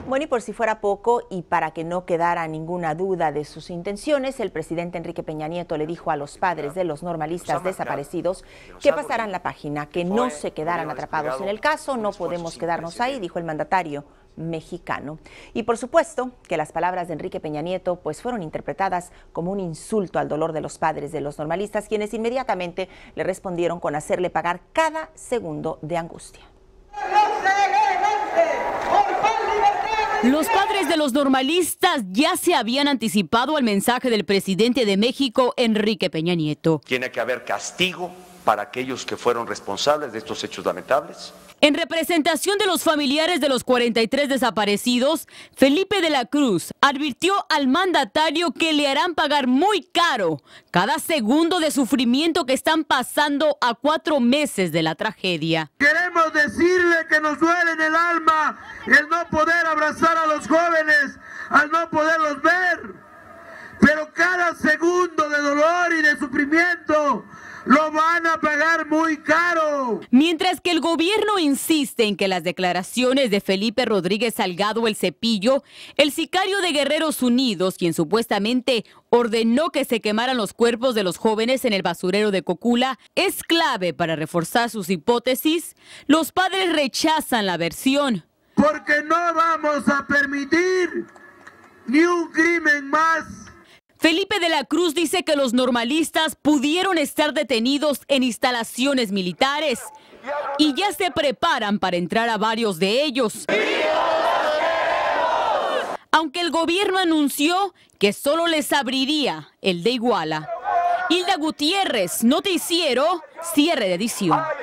Bueno, y por si fuera poco, y para que no quedara ninguna duda de sus intenciones, el presidente Enrique Peña Nieto le dijo a los padres de los normalistas desaparecidos que pasaran la página, que no se quedaran atrapados en el caso. No podemos quedarnos ahí, dijo el mandatario mexicano. Y por supuesto que las palabras de Enrique Peña Nieto pues fueron interpretadas como un insulto al dolor de los padres de los normalistas, quienes inmediatamente le respondieron con hacerle pagar cada segundo de angustia. Los padres de los normalistas ya se habían anticipado al mensaje del presidente de México, Enrique Peña Nieto. Tiene que haber castigo para aquellos que fueron responsables de estos hechos lamentables. En representación de los familiares de los 43 desaparecidos, Felipe de la Cruz advirtió al mandatario que le harán pagar muy caro cada segundo de sufrimiento que están pasando a 4 meses de la tragedia. Queremos decirle que nos duele en el alma el no poder abrazar a los jóvenes, al no poderlos ver, pero cada segundo de dolor y de sufrimiento lo van a pagar muy caro. Mientras que el gobierno insiste en que las declaraciones de Felipe Rodríguez Salgado El Cepillo, el sicario de Guerreros Unidos, quien supuestamente ordenó que se quemaran los cuerpos de los jóvenes en el basurero de Cocula, es clave para reforzar sus hipótesis, los padres rechazan la versión. Porque no vamos a permitir ni un crimen más. Felipe de la Cruz dice que los normalistas pudieron estar detenidos en instalaciones militares y ya se preparan para entrar a varios de ellos. Aunque el gobierno anunció que solo les abriría el de Iguala. Hilda Gutiérrez, Noticiero, cierre de edición.